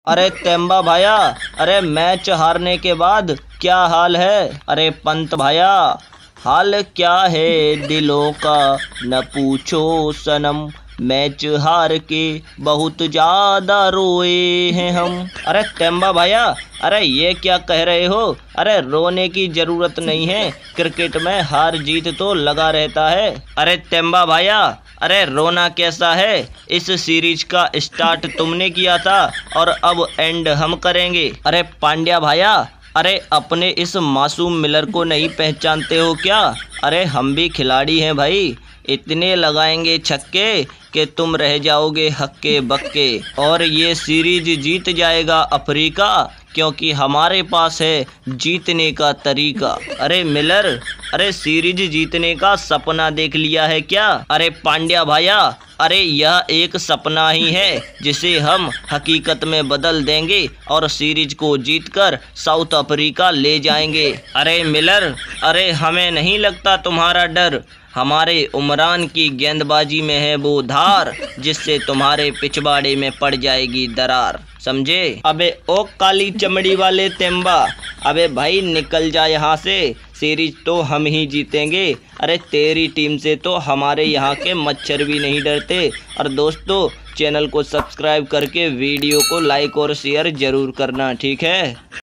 अरे तेंबा भाया, अरे मैच हारने के बाद क्या हाल है? अरे पंत भाया, हाल क्या है दिलों का न पूछो सनम, मैच हार के बहुत ज्यादा रोए हैं हम। अरे तेंबा भाया, अरे ये क्या कह रहे हो? अरे रोने की जरूरत नहीं है, क्रिकेट में हार जीत तो लगा रहता है। अरे तेंबा भाया, अरे रोना कैसा है? इस सीरीज का स्टार्ट तुमने किया था और अब एंड हम करेंगे। अरे पांड्या भाया, अरे अपने इस मासूम मिलर को नहीं पहचानते हो क्या? अरे हम भी खिलाड़ी हैं भाई, इतने लगाएंगे छक्के कि तुम रह जाओगे हक्के बक्के, और ये सीरीज जीत जाएगा अफ्रीका, क्योंकि हमारे पास है जीतने का तरीका। अरे मिलर, अरे सीरीज जीतने का सपना देख लिया है क्या? अरे पांड्या भाया, अरे यह एक सपना ही है जिसे हम हकीकत में बदल देंगे और सीरीज को जीतकर साउथ अफ्रीका ले जाएंगे। अरे मिलर, अरे हमें नहीं लगता तुम्हारा डर, हमारे उमरान की गेंदबाजी में है वो धार जिससे तुम्हारे पिछवाड़े में पड़ जाएगी दरार, समझे? अबे ओ काली चमड़ी वाले तेंबा, अबे भाई निकल जा यहाँ से, सीरीज तो हम ही जीतेंगे। अरे तेरी टीम से तो हमारे यहाँ के मच्छर भी नहीं डरते। और दोस्तों, चैनल को सब्सक्राइब करके वीडियो को लाइक और शेयर जरूर करना, ठीक है?